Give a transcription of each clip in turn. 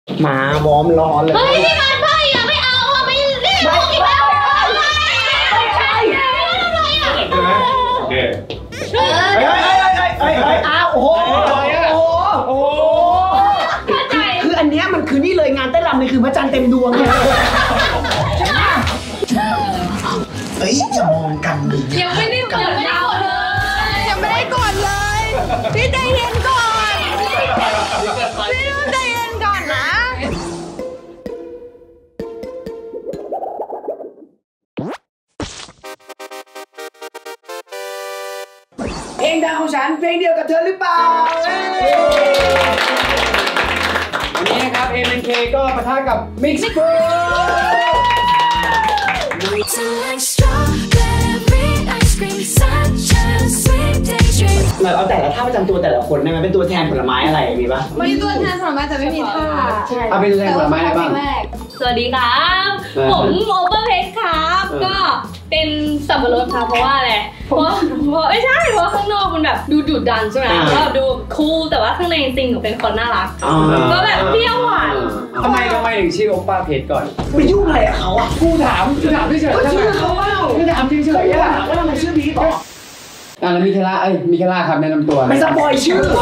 มาวอร์มรอเลยเฮ้ยพี่มันพ่ออย่าไม่เอาอ่ะไม่รีบอีกแล้วไม่ใช่โอเคอ้าวโอ้โหคืออันเนี้ยมันคือนี่เลยงานเต้นรำนี่คือพระจันทร์เต็มดวงเลยเฮ้ยอย่ามองกันดิยังไม่ได้กดเลยยังไม่ได้กดเลยพี่ใจเย็นก่อนพี่ใจเย็นก่อนนะเพลงดังของฉันเพลงเดียวกับเธอหรือเปล่าวันนี้นะครับ MNK ก็ปะทะกับ Mix Food เอาแต่ละท่าประจำตัวแต่ละคนได้ไหมเป็นตัวแทนผลไม้อะไรมีปะมีตัวแทนผลไม้แต่ไม่มีท่าใช่เป็นตัวแทนผลไม้อะไรบ้างสวัสดีครับผมโอเปอร์เพชรครับก็เป็นสับปะรดครับเพราะว่าอะไรเพราะไม่ใช่เพราะข้างนอกมันแบบดูดุดันใช่ไหมก็ดูคูลแต่ว่าข้างในจริงหนูเป็นคนน่ารักก็แบบเปรี้ยวหวานทำไมถึงชื่อโอป้าเพชรก่อนไปยุ่งอะไรกับเขาอ่ะกูถามเฉยๆชื่อเขาเปล่ากูถามเฉยๆว่าทำไมชื่อพีทบอกแล้วมิเคล่าครับแนะนำตัวไม่สปอยชื่อ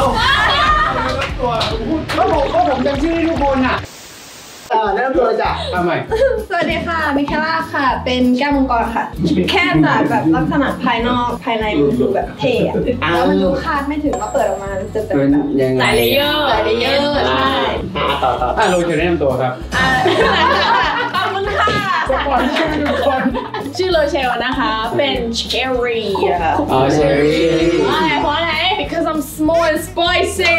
ก็ผมจำชื่อทุกคนอ่ะแนะนำตัวเลยจ้ะทำไมสวัสดีค่ะมิเคล่าค่ะเป็นแก้วมังกรค่ะแค่จากแบบลักษณะภายนอกภายในดูแบบเท่แล้วมันดูคาดไม่ถึงว่าเปิดออกมาจะเป็นยังไงหลายเลเยอร์ใช่ต่อลงเชิญแนะนำตัวครับขอบคุณค่ะชื่อโรเชลนะคะเป็นเชอรี่เชอรี่เพราะอะไร because I'm small and spicy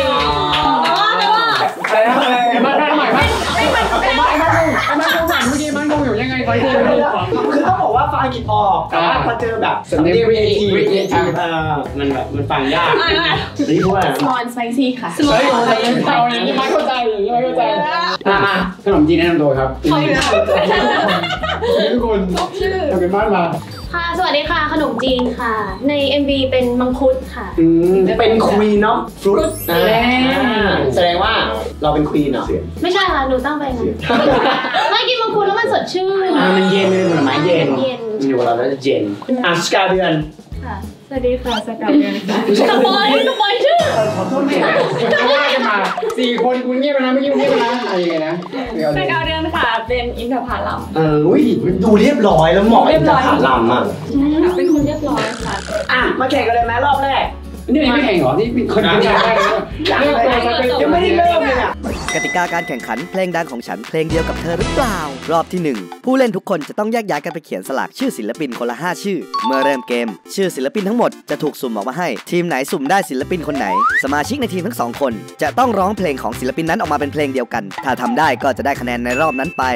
มาได้ใหม่ไหมมันคงเมื่อกี้มันคงอยู่ยังไงคอยดูคือต้องบอกว่าฟังอังกฤษออกแต่ว่าพอเจอแบบสำเนียงเวทีมันแบบมันฟังยากนี่พูดอะไร small and spicy ค่ะเฮ้ยเอาอย่างนี้ไม่เข้าใจมาขนมจีนแนะนำตัวครับทุกคนทำเป็นบ้านมาค่ะสวัสดีค่ะขนมจีนค่ะใน MV เป็นมังคุดค่ะเป็นควีนเนาะฟรุตแสดงว่าเราเป็นควีนเหรอไม่ใช่ค่ะหนูตั้งไปนะไม่กินมังคุดแล้วมันสดชื่นมันเย็นเลยผลไม้เย็นอยู่เราแล้วจะเย็นสกาเดือนค่ะสวัสดีค่ะสกาเดือนค่ะสปอยชื่อขอโทษแม่ว่ากันมา4 คนคุณเงียบไปนะไม่เงียบไปนะอะไรยังไงนะสกาเดือนค่ะเป็นอินทผลัมดูเรียบร้อยแล้วเหมาะอินทผลัมอ่ะเป็นคนเรียบร้อยค่ะมาแข่งกันเลยไหมรอบแรกนี่ไม่แข่งเหรอนี่คนแข่งได้เลยยังไม่ได้เริ่มเลยอ่ะกติกาการแข่งขันเพลงดังของฉันเพลงเดียวกับเธอหรือเปล่ารอบที่1ผู้เล่นทุกคนจะต้องแยกย้ายกันไปเขียนสลักชื่อศิลปินคนละ5ชื่อเมื่อเริ่มเกมชื่อศิลปินทั้งหมดจะถูกสุ่มออกมาให้ทีมไหนสุ่มได้ศิลปินคนไหนสมาชิกในทีมทั้ง2คนจะต้องร้องเพลงของศิลปินนั้นออกมาเป็นเพลงเดียวกันถ้าทำได้ก็จะได้คะแนนในรอบนั้นไป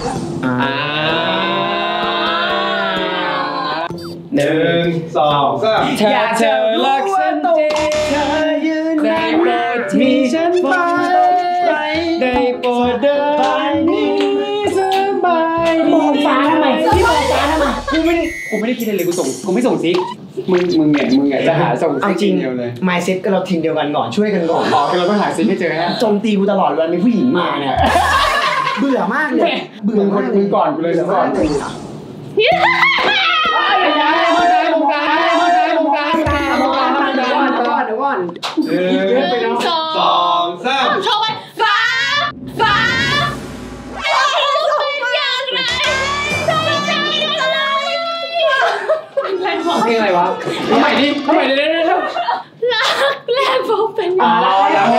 1 2 3ถ้าเธอรักฉันจริงเธอยืนได้โปรดมีฉันไปได้โปรดเดินนี้สบายมองฟ้าทำไมพี่มองฟ้าทำไมกูไม่ได้คิดอะไรเลยกูไม่ส่งซิกมึงเนี่ยจะหาส่งซิกจริงเลย mindset ก็เราทีมเดียวกันก่อนช่วยกันก่อนเราต้องหาซิกให้เจอนะโจมตีกูตลอดเวลามีผู้หญิงมาเนี่ยเบื่อมากเลยมึงก่อนกูเลยก่อนโชว์ไปฟ้าเป็นอย่างไรเพลงอะไรวะทำไมดิรักแรกพบเป็นอย่างไร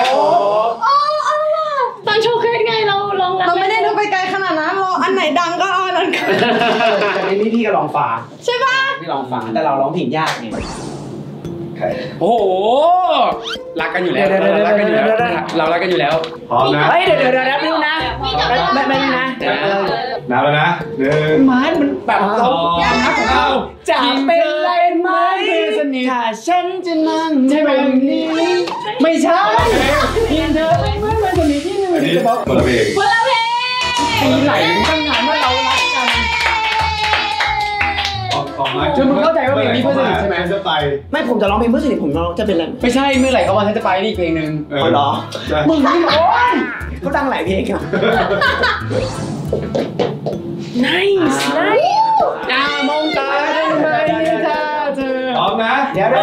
ตอนโชว์เคสไงเราลองเราไม่ได้ดูไปไกลขนาดนั้นเราอันไหนดังก็เอาอันนั้นแต่ในนี้พี่ก็ร้องฟ้าใช่ป่ะพี่ร้องฟ้าแต่เราร้องเพลงยากไงโอ้โหรักกันอยู่แล้วเรารักกันอยู่แล้วพร้อมนะเดี๋ยวดูนะไม่นะนับแล้วนะมันแบบเราจะเป็นไรไหมถ้าฉันจะนั่งในวันนี้ไม่ใช่เพียงเธอเป็นเหมือนวันนี้ที่หนึ่งจะบอกคนละเพลงตีไหลตั้งนานว่าเรารักกันโอเคคือมึงเข้าใจว่าเพลงนี้เพื่อนสนิทใช่ไหมจะไปไม่ผมจะร้องเพลงเพื่อนสนิทผมร้องจะเป็นอะไรไม่ใช่เมื่อไหร่เขาวันฉันจะไปนี่อีกเพลงหนึ่งอ๋อเหรอมึงนี่โอ๊ยเขาดังหลายเพลงอ่ะอย่ามองตาได้ไหมถ้าเธอพร้อมนะเดี๋ยว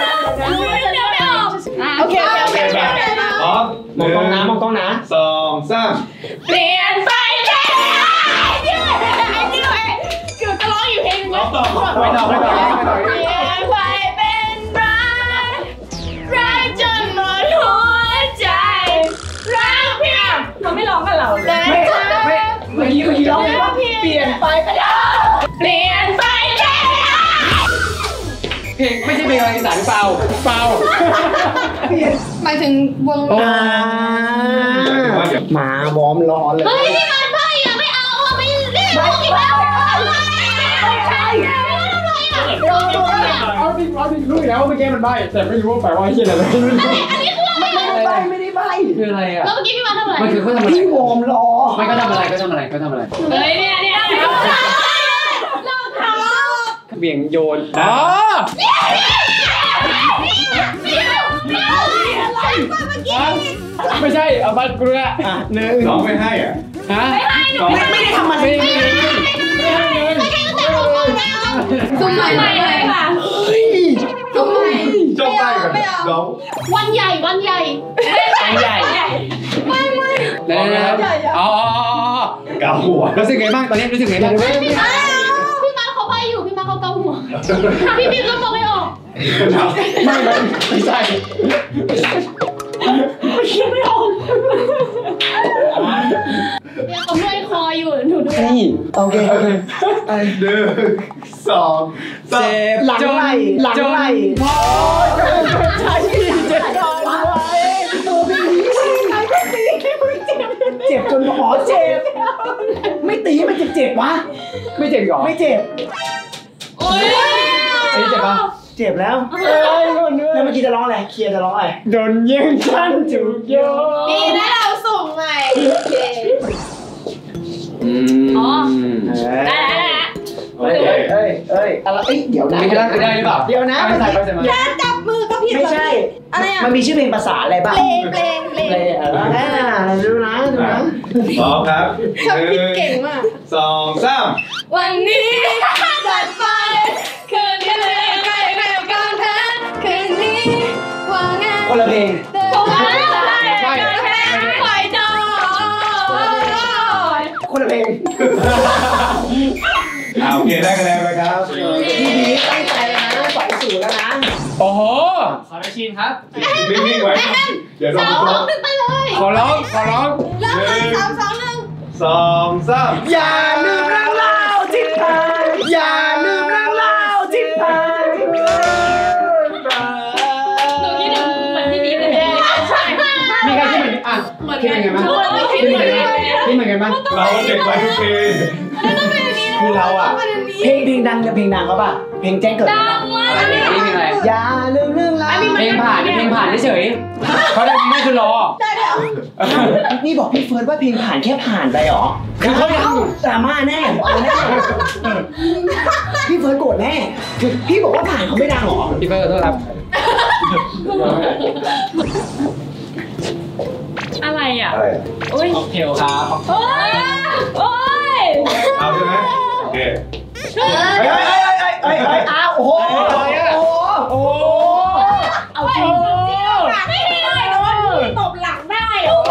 โอเคพร้อมมองกล้องนะมองกล้องนะ 2 3 เปลี่ยนไปแล้วเกือบจะร้องอยู่เพลงนึงแล้วไม่ต่อเปลี่ยนไปเป็นรักจนหมดหัวใจรักเพียงเขาไม่ร้องกับเราเลยเมื่อกี้ร้องว่าเปลี่ยนไปก็ได้เปลี่ยนไปแล้วเพลงไม่ใช่เพลงอะไรอีสานหรือเปล่าเปล่าหมายถึงวงมาวอร์มรอเลยเฮ้ยพี่มันพ่ออย่าไม่เอาไม่ได้ไม่แล้วไม่ใช่เอาดิรู้อยู่แล้วว่าเมื่อกี้มันใบ้แต่ไม่รู้ว่าแปลว่าเฮียอะไรอันนี้คืออะไรไม่ได้ใบคืออะไรอ่ะแล้วเมื่อกี้พี่มันทำอะไรมันคือเขาทำอะไรพี่วอร์มรอไม่ก็ทำอะไรเฮ้ยเนี่ยรองเท้าเบี่ยงโยนอ๋อไม่ใช่เอาบัตรกูละหนึ่งน้องไม่ให้อ่ะฮะไม่ได้ทำอะไรซุ้มใหม่ค่ะ ซุ้มใหม่จบได้กับน้องวันใหญ่ไม่อ๋อเกาหัวรู้สึกไงบ้างตอนนี้รู้สึกไงบ้างพี่มาเขาไปอยู่พี่มาเขาเกาหัวพี่บิ๊กก็มองไม่ออกไม่ใช่ไม่ออกเนี่ยเขาเมื่อยคออยู่หนูดูนี่โอเค 1 2 เจ็บหลังไหลพอใช่เจ็บจนไว้เจ็บจนหมอเจ็บไม่ตีมันเจ็บวะไม่เจ็บหรอไม่เจ็บโอ๊ยอันนี้เจ็บปะเจ็บแล้วแล้วเมื่อกี้จะร้องอะไรเคลียร์จะร้องอะไรโดนแย่งฉันถูกโยนดีนะเราส่งใหม่โอเคอ๋อได้แล้วเอ้ยอะไรเดี๋ยวนะไม่ได้หรือเปล่าเดี๋ยวนะไม่ใส่ไปใส่มาแค่จับมือก็ผิดไม่ใช่อะไรอ่ะมันมีชื่อเพลงภาษาอะไรบ้างเพลงดูนะพร้อมครับชอบผิดเก่งมาก 1 2 3 วันนี้จัดไปคืนนี้เลยใครกันเธอคืนนี้ว่างานคนละเพลงใช่ปล่อยจอยคนละเพลงโอเคได้คะแนนไปครับพี่ดีตั้งใจเลยนะปล่อยสู่แล้วนะโอ้โหนิ่งๆไว้เดี๋ยวโดน 2 1ไปเลยขอร้องเริ่มเลย3 2 1 2 3 อย่าลืมเรื่องเล่าที่ผ่านอย่าลืมเรื่องเล่าที่ผ่านหนูคิดถึงเหมือนพี่บีเลยใช่มีใครที่เหมือนอ่ะคิดเหมือนกันมั้ยคิดเหมือนกันมั้ยเราเด็กไปทุกทีคือเราอ่ะเพลงดังกับเพลงดังเขาป่ะเพลงแจ้งเกิดดังมากนี่เพลงอะไรอย่าลืมเรื่องเล่าเพลงผ่านเฉยเขาได้ไม่คือรอนี่บอกพี่เฟิร์สว่าเพลงผ่านแค่ผ่านไปหรอคือเขาดังอยู่ดราม่าแน่พี่เฟิร์สโกรธแน่พี่บอกว่าผ่านเขาไม่ดังหรอพี่เฟิร์สขอโทษครับอะไรอ่ะอะไรโอ้ยเพลครับโอ้ยเอาใช่ไหมโอเคอ้าวโอ้โหโอ้เอาจริงไม่ได้แต่ว่าตบหลังได้เหรอ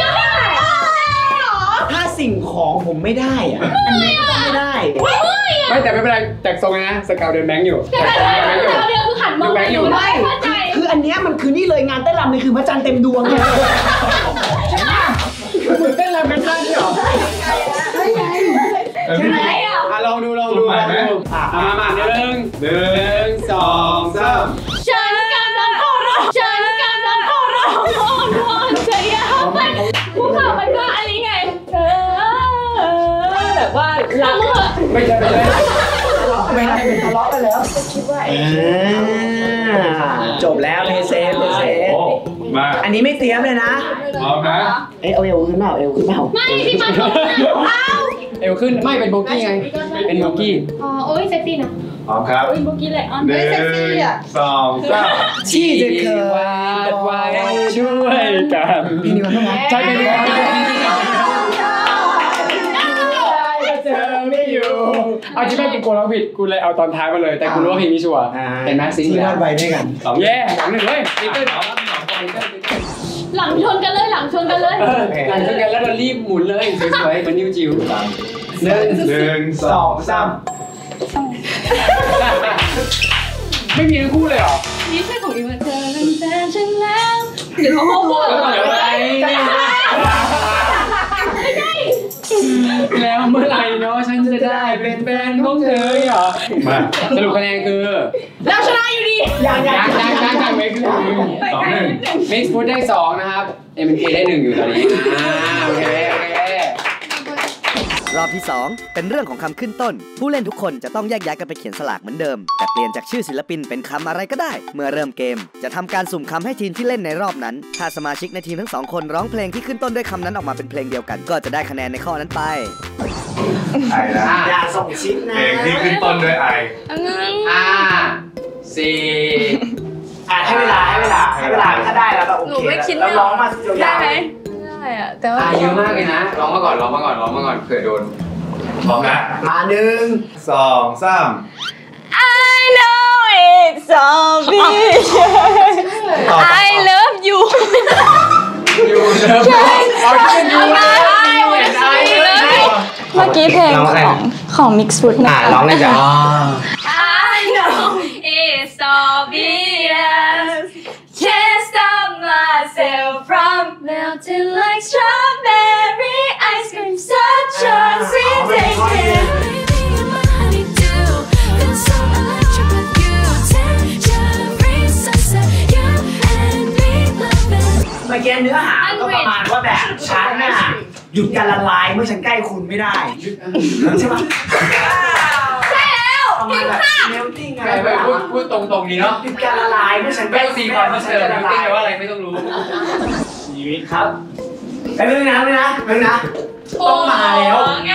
ถ้าสิ่งของผมไม่ได้อะอันนี้ก็ต้องไม่ได้ไม่แต่ไม่เป็นไรแจกทรงนะสกาวเดินแบงค์อยู่แต่เดียวคือหันมองอยู่ไม่เข้าใจคืออันเนี้ยมันคือนี่เลยงานเต้นรำนี่คือพระจันทร์เต็มดวงเลยใช่ไหมมึงเต้นรำกันท่านี่หรอใช่ไงใช่ไหมอ่ะลองดูมา1 2 3 ฉันกำลังขอร้องอ้อนวอนเธออย่าไปผู้ข่าวมันก็อันนี้ไงแบบว่ารักไม่ใช่ไม่ได้เป็นทะเลาะกันแล้วคิดว่าจบแล้วเพเซฟมาอันนี้ไม่เตรียมเลยนะพร้อมนะเอาเอวขึ้นเปล่าไม่พี่มันบอกเอาเอวขึ้นไม่เป็นโบกี้ไงเป็นโบกี้อ๋อโอ้ยเซ็กซี่นะพร้อมครับโอ้ยเมื่อกี้เลยอ๋อหนึ่งสองสามที่จะเคยวาดไว้ช่วยกันพี่นิวต้องใช่เป็นเจอไม่อยู่เอาจริงๆกูร้องผิดกูเลยเอาตอนท้ายมาเลยแต่กูรู้ว่าเพลงนี้ชัวร์เห็นไหมซิงที่ค์รอดไปด้วยกันเย่2-1เว้ยตีตื้นหลังชนกันเลยหลังชนกันเลยหลังจากนั้นแล้วเรารีบหมุนเลยสวยๆเหมือนนิวจิ๋วหนึ่งสองสามไม่มีทั้งคู่เลยเหรอนี่ใช่ของอีวันเธอเป็นแฟนฉันแล้วเดี๋ยวเขาพูดแล้วเมื่อไหร่เนาะฉันจะได้เป็นแฟนของเธอเหรอมาสรุปคะแนนคือแล้วชนะอยู่ดียังไม่คือ 2-1 มิกซ์ฟูดได้2นะครับ MK ได้1อยู่ตอนนี้โอเครอบที่ 2 เป็นเรื่องของคำขึ้นต้น ผู้เล่นทุกคนจะต้องแยกย้ายกันไปเขียนสลากเหมือนเดิม แต่เปลี่ยนจากชื่อศิลปินเป็นคำอะไรก็ได้ เมื่อเริ่มเกมจะทำการสุ่มคำให้ทีมที่เล่นในรอบนั้น ถ้าสมาชิกในทีมทั้ง2คนร้องเพลงที่ขึ้นต้นด้วยคำนั้นออกมาเป็นเพลงเดียวกัน ก็จะได้คะแนนในข้อนั้นไปไอ้นะอย่าส่งชิปนะเพลงที่ขึ้นต้นด้วยไอ 4 ให้เวลาถ้าได้แล้วแบบโอเคแล้วร้องมาสุดยาวได้อะแต่ว่าเยอะมากเลยนะร้องมาก่อนเผื่อโดนพร้อมนะมา1 สองสาม I know it's obvious I love you อยู่เดิมเอาที่เป็นยูเลยเมื่อกี้เพลงของ Mix Food นะคะร้องเลยจ้ะ I know it's obvious Can't stop myself from melting like strawberry ice cream Such a sweet taste เมื่อกี้เนื้อหาก็ประมาณว่าแบบฉันน่ะหยุดการละลายเมื่อฉันใกล้คุณไม่ได้ใช่ไหมใช่แล้วประมาณแบบเมลติ้งอะไรแบบพูดตรงๆนี้เนาะหยุดการละลายเมื่อฉันใกไม่ล้ต้องตีความมาเชิญไม่ต้องว่าอะไรไม่ต้องรู้ชีวิตครับไปเรื่องนะต้องมาแล้ว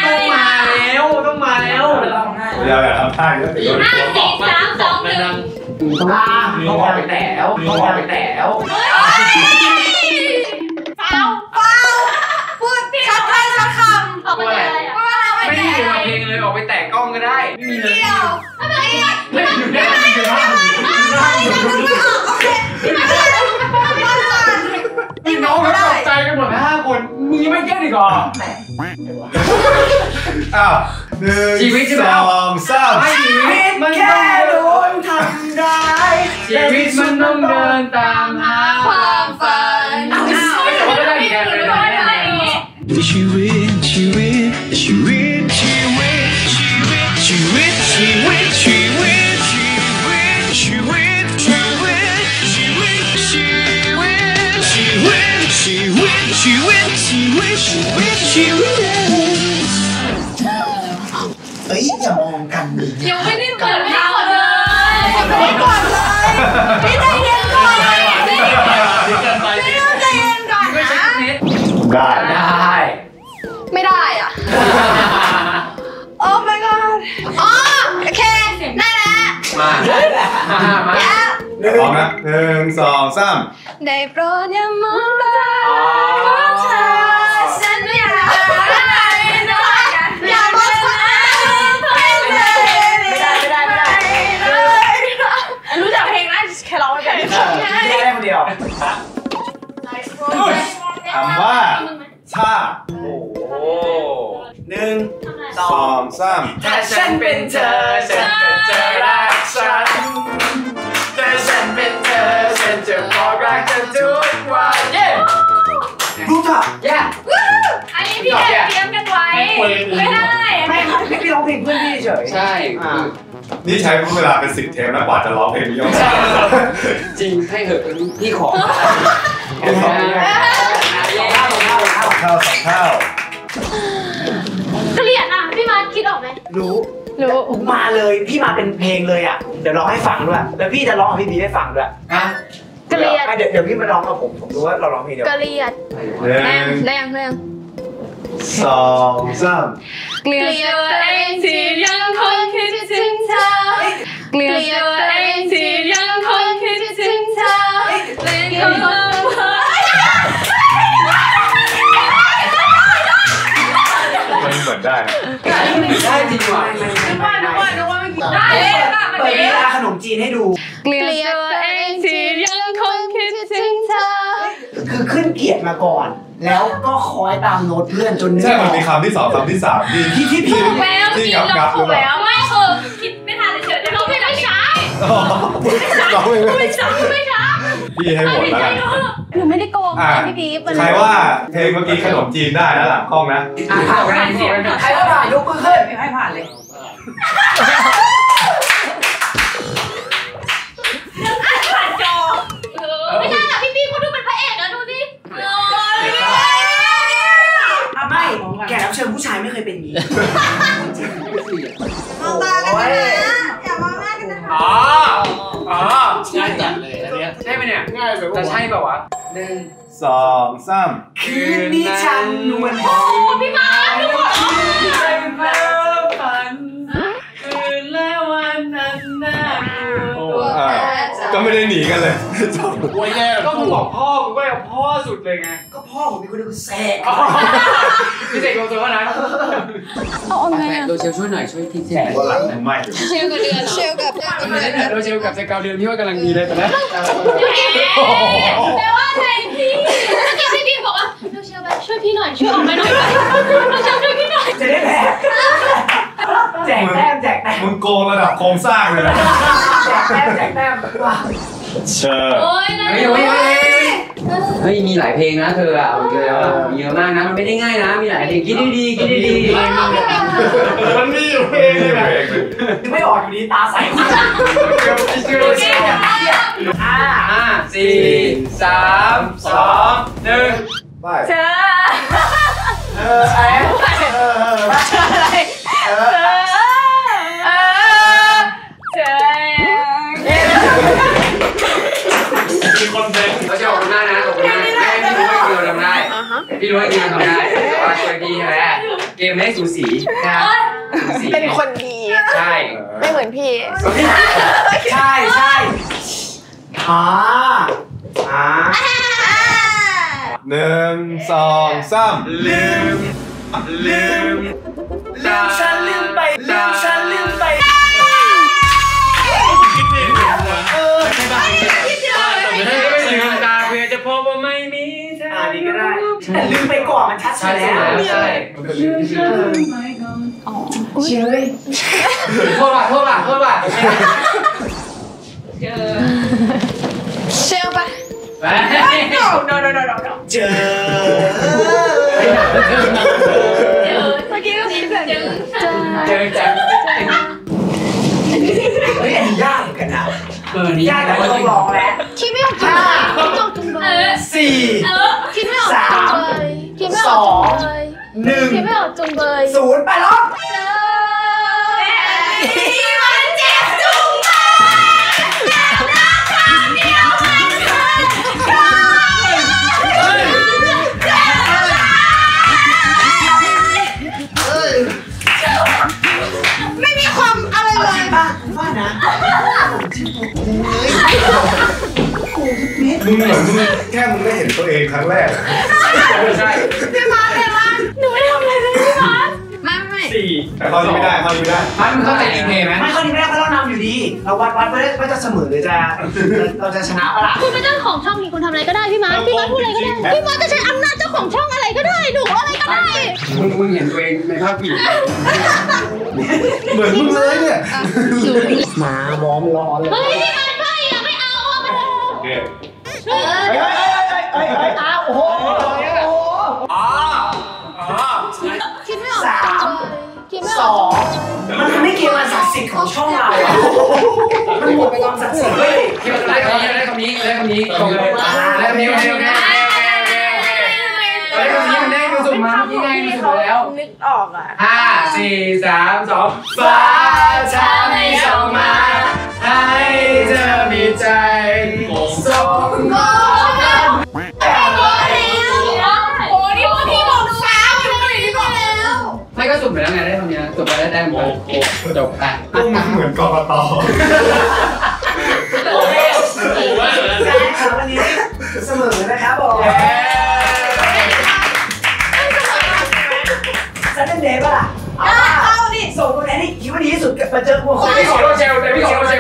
อย่าแบบทำท่าเยอะเดี๋ยวโดน 5 4 3 2 1 เขาบอกไปแต่แล้วเปล่าพูดชัดไปชัดคำออกไปเลยอ่ะไม่ได้อยู่กับเพลงเลยออกไปแตะกล้องก็ได้ไม่มีเลยอะไรพี่น้องเขาตกใจกันหมด5 คนมึงยังไม่แก้อีกเหรออ้าว1 ชีวิตใช่ไหม 2 3 ชีวิตมันแค่โดนทำร้ายชีวิตมันต้องเดินตามหาความฝันแต่ว่าก็ได้อีกแบบเลยเอ้ยอย่ามองกันดิยังไม่ได้เปิดข่าวเลยพี่ใจเย็นก่อนนะได้ไม่ได้อ่ะ โอ้ my god อ๋อโอเค ได้แล้วมาพร้อมนะ1 2 3 ได้โปรดอย่ามองตาเธอฉันไม่อยากอย่ามองตารู้จักเพลงนะแค่ร้องไม่เป็นได้คนเดียวคำว่าชา 1 2 3 ถ้าฉันเป็นเธอฉันจะรักฉันถ้าฉันเป็นเธอฉันจะบอกรักเธอทุกวันเย้รู้จักอันนี้พี่แอบเตรียมกันไว้ไม่ได้ไม่ครับพี่ร้องเพลงเพื่อนพี่เฉยใช่นี่ใช้เวลาเป็น10 เทปแล้วกว่าจะร้องเพลงนี้ออกมาจริงให้เหอะพี่ขอข้าวข้าวเกลียดอ่ะพี่มาคิดออกไหมรู้มาเลยพี่มาเป็นเพลงเลยอ่ะเดี๋ยวร้องให้ฟังด้วยแล้วพี่จะร้องกับพี่บีให้ฟังด้วยเกลียดเดี๋ยวพี่มาร้องกับผมรู้ว่าเราร้องเพลงเดียวเกลียด 1 ได้ยัง 2 3 เกลียดตัวเองที่ยังคงคิดถึงเธอเกลียดตัวเองที่ยังคงคิดถึงเธอเล่นกับเรามันเหมือนได้นะได้จริงว่ะได้เปิดเวลาขนมจีนให้ดูเกลียดตัวเองที่ยังคงคิดถึงเธอคือขึ้นเกียรติมาก่อน แล้วก็คอยตามโน้ตเพื่อนจนนึกใช่มันมีคำที่2คำที่3ที่ผิดถูกแล้วที่กินงับเรางับหรืถูอก เปล่าแล้วไม่คิดไม่ทันเฉยๆเราไม่ช้าเราไม่ไม่ช้าพี่ให้หมดแล้วกันหนูไม่ได้โกงพี่บีฟใครว่าเพลงเมื่อกี้ขนมจีนได้แล้วหลังกล้องนะผ่านกันใครว่าผ่านยกมือขึ้นให้ผ่านเลยผ่านจอไม่ใช่ค่ะพี่บีเขาดูเป็นพระเอกอะดูสิไม่แขกรับเชิญผู้ชายไม่เคยเป็นอย่างนี้มองตากันนะอย่ามองหน้ากันนะอ๋อง่ายจัดเลยอันเนี้ยใช่ไหมเนี่ยง่ายแบบจะใช่ป่าวะ 1 2 3 คืนนี้ฉันนวลโอ้พี่มาดูหมดคืนและวันนั้นน่ากลัวก็ไม่ได้หนีกันเลยกลัวแย่ก็มึงบอกพ่อกูก็เลยพ่อสุดเลยไงก็พ่อผมเป็นคนดูแสกพี่เสกโลโซนะเอาไงโดเชลช่วยหน่อยช่วยทีเสกว่าหลังไม่เชลกับเดือนเชลกับเดือนโดเชลกับเซกาวเดือนพี่ว่ากำลังดีเลยตอนนี้แต่ว่าแทนพี่พี่บีบอกว่าดูเชียวแบบช่วยพี่หน่อยช่วยออกมาหน่อยดูเชียวช่วยพี่หน่อยจะได้แพ้แจกแต้มแจกแต้มมึงโกงระดับโครงสร้างเลยนะแจกแต้มว้าเชิญโอ้ยนะเฮ้ยมีหลายเพลงนะเธออ่ะเยอะมากนะมันไม่ได้ง่ายนะมีหลายเพลงคิดดีๆคิดดีมันมีอยู่เพลงเลยนะไม่ออกอยู่ดีตาใสเชียว 4 3 2 1 ไปเธอมีคนเต้นเราจะออกกันได้นะออกกันได้ไม่รู้ว่าเราทำได้พี่รู้ว่าพี่ทำได้แต่ว่าช่วยพี่ใช่ไหมเกมไม่สูสีนะสูสีเป็นคนดีใช่ไม่เหมือนพี่ใช่ 1 2 3 ลืมฉันลืมไปลืมตาเพื่อจะพบว่าไม่มีเธอนี่ก็ได้แต่ลืมไปก่อนมันชัดแล้วใช่โทษว่ะเชลปะเจอเมื่อกี้ก็มีแบบเจอจังเฮ้ยอันนี้ยากเหมือนกันนะนี่ยากแต่ไม่ต้องร้องแล้วคิดไม่ออกจังเลยคิดไม่ออกจังเลย 4 คิดไม่ออกจังเลยคิดไม่ออกจังเลย 1 คิดไม่ออกจังเลย 0ไปแล้วมันเจ็บจุงเบไม่มีความอะไรเลยว่านะมึงเหมือนมึงแค่มึงได้เห็นตัวเองครั้งแรกใช่พี่มาหนูไม่ทำอะไรเลยพี่มาไม่แต่ข้อนี้ไม่ได้มันเข้าใจรีเพย์ไหมไม่ข้อนี้ไม่ได้เพราะเรานำอยู่ดี เราวัดว่าจะเสมอหรือเราจะชนะปะล่ะคุณเป็นเจ้าของช่องนี่คุณทำอะไรก็ได้พี่มาพี่มาพูดอะไรก็ได้พี่มาจะใช้อำนาจเจ้าของช่องอะไรก็ได้หนูอะไรก็ได้มึงเห็นตัวเองในภาพผีเหมือนมึงเลยเนี่ยมาวอร์มรอเลยเฮ้ยพี่มันไปอ่ะไม่เอาอ่ะมันเฮ้ยโอ้โหคิดไม่ออกจังเลยคิดไม่ออก 2มันไม่เกี่ยวกับศักดิ์สิทธิ์ของช่องเรามันหมดไปความศักดิ์สิทธิ์เลยที่มันได้คำนี้ตรงเลยได้คำนี้ได้มันได้ดูสุ่มมาที่ไงดูสุ่มแล้วนึกออกอ่ะ 5 4 3 2ฟ้าทำให้ส่งมาให้เธอมีใจส่งก็โอ้นี่พวกพี่บอกสาวอยู่ไหนดีกว่าก็สุ่มไปแล้วไงได้คำนี้จบไปได้หมดจบอ่ะต้องเหมือนกกต. ใช่ครับวันนี้เสมอนะครับผมซันเดย์ป่ะล่ะเอาดิส่งตัวแทนที่คิดว่าดีที่สุดมาเจอพวกคนพี่ขอโรเชลแต่พี่ขอโรเชล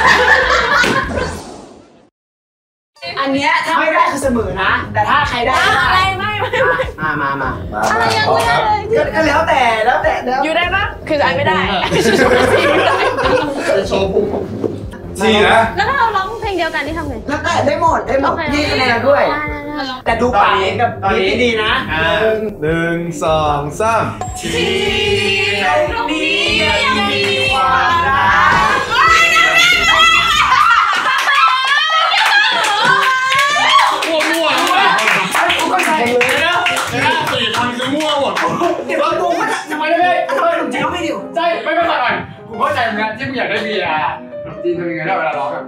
อันเนี้ยถ้าไม่ได้คือเสมอนะแต่ถ้าใครได้อะไรไม่มาอะไรยังไม่ได้เลยก็แล้วแต่อยู่ได้ปะคืออันไม่ได้โชว์ปุ๊บสี่นะแล้วถ้าเราร้องเพลงเดียวกันที่ทำไงแล้วได้หมดนี่คะแนนด้วยแต่ดูปากกับนี้ดีนะ 1 2 3 ที่ตรงนี้ยังมีความรักมั่วกูก็ใส่เลยนะ 4 คนคือมั่วหมดเดี๋ยวดูว่าทำไมได้ทำไมหนุ่มจีนเขาไม่ดิวใช่ไม่ก่อนกูเข้าใจเหมือนกันที่มึงอยากได้เบียร์หนุ่มจีนทำยังไงได้เวลาร้องแบบ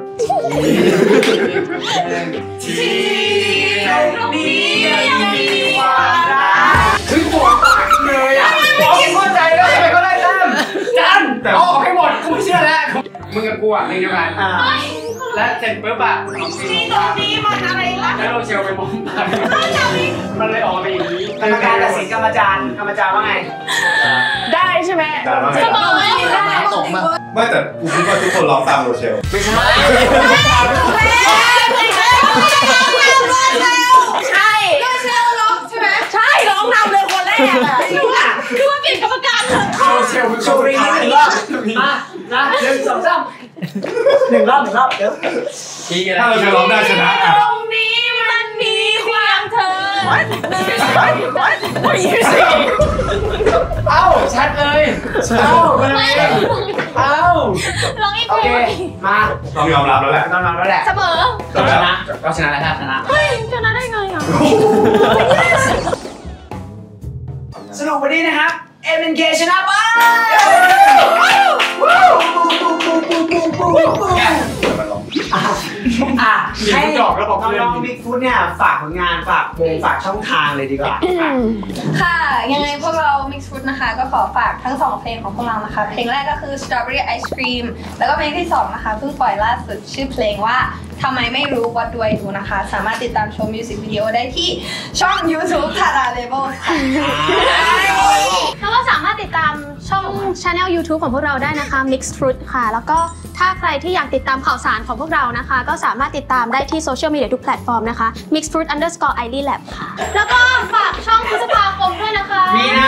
ที่ตรงนี้ยังมีความรักถึงปวดปากเลยอ่ะร้องเข้าใจแล้วทำไมก็ได้จันแต่ออกให้หมดกูไม่เชื่อแล้วมึงกับกูอ่ะในเดียวกันและเสร็จปุ๊บอ่ะที่ตรงนี้มันอะไรล่ะแล้วเราเชียวไปมองตามันเลยออกมาอย่างนี้กรรมการตัดสินกรรมจารย์ว่าไงได้ใช่ไหมเสมอได้ตกมาไม่แต่กูคิดว่าทุกคนร้องตามโรเชลไม่ใช่ใช่ร้องนำเลยคนแรกอ่ะคือว่าเปลี่ยนกรรมการเลยโชว์รีหนึ่งรอบนะ1 2 3 1 รอบเดี๋ยวถ้าเราจะร้องได้ชนะตรงนี้มันมีความเธอเอ้าชัดเลยเอ้าร้องอีกโอเคมาต้องยอมรับแล้วแหละเสมอชนะก็ชนะแล้วชนะเฮ้ยชนะได้ไงอ่ะสรุปวันนี้นะครับ MNK ชนะไปให้น้องบิ๊กฟุตเนี่ยฝากผลงานฝากช่องทางเลยดีกว่าค่ะยังไงพวกเรา Mix Fruit นะคะก็ขอฝากทั้ง2เพลงของพวกเรานะคะเพลงแรกก็คือ Strawberry Ice Cream แล้วก็เพลงที่2นะคะเพิ่งปล่อยล่าสุดชื่อเพลงว่าทำไมไม่รู้ What Do I Do นะคะสามารถติดตามชมมิวสิกวิดีโอได้ที่ช่อง YouTube Tara Labels ค่ะแล้วก็สามารถติดตามช่อง Channel YouTube ของพวกเราได้นะคะ Mix Fruit ค่ะแล้วก็ถ้าใครที่อยากติดตามข่าวสารของพวกเรานะคะก็สามารถติดตามได้ที่โซเชียลมีเดียทุกแพลตฟอร์มนะคะ mixfruit_idlab ค่ะแล้วก็ฝากช่องพฤษภาคมด้วยนะคะมีนา